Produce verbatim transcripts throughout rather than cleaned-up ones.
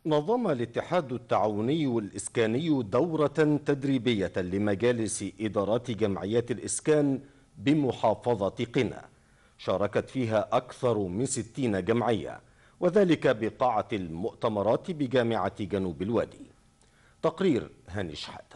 نظم الاتحاد التعاوني الإسكاني دورة تدريبية لمجالس إدارات جمعيات الإسكان بمحافظة قنا، شاركت فيها أكثر من ستين جمعية، وذلك بقاعة المؤتمرات بجامعة جنوب الوادي. تقرير هاني شحاتة.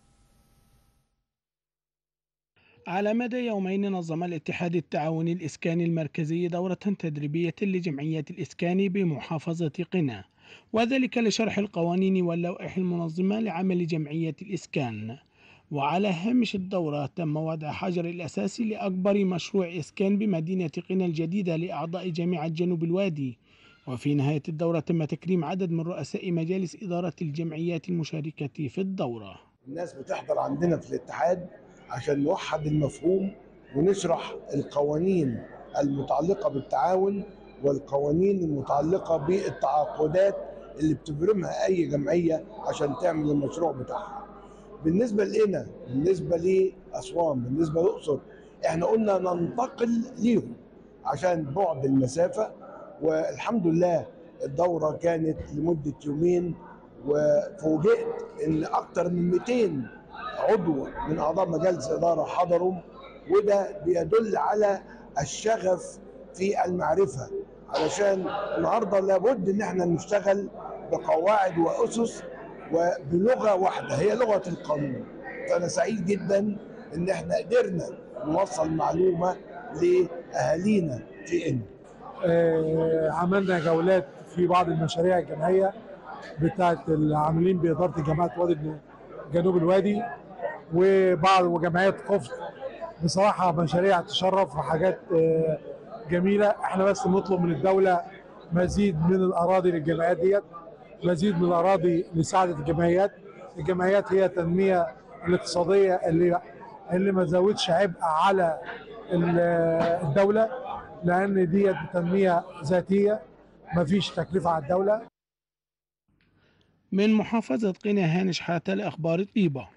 على مدى يومين نظم الاتحاد التعاوني الإسكاني المركزي دورة تدريبية لجمعيات الإسكان بمحافظة قنا، وذلك لشرح القوانين واللوائح المنظمة لعمل جمعية الإسكان. وعلى هامش الدورة تم وضع حجر الأساس لأكبر مشروع إسكان بمدينة قنا الجديدة لأعضاء جامعة جنوب الوادي. وفي نهاية الدورة تم تكريم عدد من رؤساء مجالس إدارة الجمعيات المشاركة في الدورة. الناس بتحضر عندنا في الاتحاد عشان نوحد المفهوم ونشرح القوانين المتعلقة بالتعاون والقوانين المتعلقة بالتعاقدات اللي بتبرمها أي جمعية عشان تعمل المشروع بتاعها. بالنسبة لنا، بالنسبة لأسوان، بالنسبة للأقصر، احنا قلنا ننتقل ليهم عشان بعد المسافة، والحمد لله الدورة كانت لمدة يومين، وفوجئت ان اكتر من مئتين عضو من اعضاء مجالس اداره حضروا، وده بيدل على الشغف في المعرفه، علشان النهارده لابد ان احنا نشتغل بقواعد واسس وبلغه واحده هي لغه القانون. فانا سعيد جدا ان احنا قدرنا نوصل معلومه لاهالينا في ان آه، عملنا جولات في بعض المشاريع الجمعيه بتاعت العاملين بإدارة جامعة وادي جنوب الوادي وبعض وجمعيات قفط. بصراحة مشاريع تشرف وحاجات جميلة. احنا بس نطلب من الدولة مزيد من الأراضي للجمعيات ديت، مزيد من الأراضي لسعادة الجمعيات. الجمعيات هي التنمية الاقتصادية اللي اللي ما زودش عبء على الدولة، لأن ديت تنمية ذاتية ما فيش تكلفة على الدولة. من محافظة قنا هاني شحاتة لأخبار طيبة.